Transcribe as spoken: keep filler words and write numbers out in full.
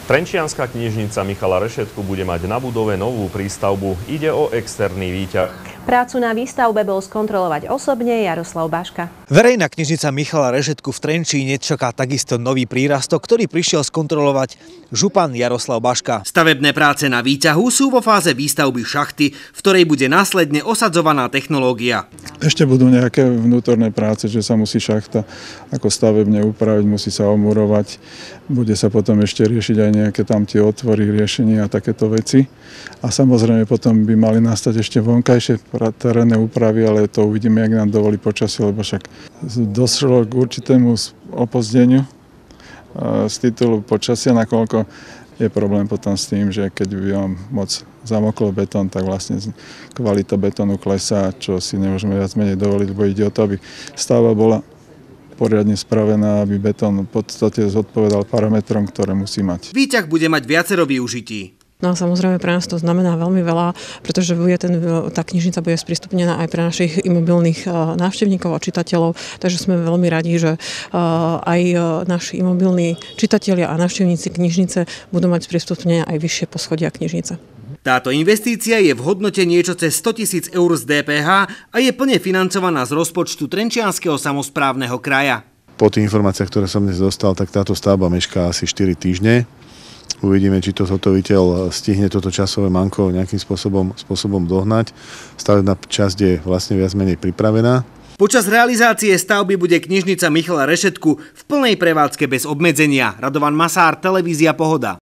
Trenčianska knižnica Michala Rešetku bude mať na budove novú prístavbu. Ide o externý výťah. Prácu na výstavbe bol skontrolovať osobne Jaroslav Baška. Verejná knižnica Michala Rešetku v Trenčíne čaká takisto nový prírastok, ktorý prišiel skontrolovať župan Jaroslav Baška. Stavebné práce na výťahu sú vo fáze výstavby šachty, v ktorej bude následne osadzovaná technológia. Ešte budú nejaké vnútorné práce, že sa musí šachta ako stavebne upraviť, musí sa omurovať, bude sa potom ešte riešiť aj nejaké tam tie otvory, riešenia a takéto veci. A samozrejme potom by mali nastať ešte vonkajšie terénne úpravy, ale to uvidíme, jak nám dovolí počasie, lebo však došlo k určitému opozdeniu z titulu počasia, nakoľko je problém potom s tým, že keď by vám moc zamoklo betón, tak vlastne kvalita betónu klesá, čo si nemôžeme viac menej dovoliť, lebo ide o to, aby stavba bola poriadne spravená, aby betón v podstate zodpovedal parametrom, ktoré musí mať. Výťah bude mať viacero využití. No a samozrejme pre nás to znamená veľmi veľa, pretože bude ten, tá knižnica bude sprístupnená aj pre našich imobilných návštevníkov a čitateľov, takže sme veľmi radi, že aj naši imobilní čitatelia a návštevníci knižnice budú mať sprístupnené aj vyššie poschodia knižnice. Táto investícia je v hodnote niečo cez sto tisíc eur z dé pé há a je plne financovaná z rozpočtu Trenčianskeho samosprávneho kraja. Po tých informáciách, ktoré som dnes dostal, tak táto stavba mešká asi štyri týždne. Uvidíme, či to zhotoviteľ stihne toto časové manko nejakým spôsobom, spôsobom dohnať. Stavebná časť je vlastne viac menej pripravená. Počas realizácie stavby bude knižnica Michala Rešetku v plnej prevádzke bez obmedzenia. Radovan Masár, televízia Pohoda.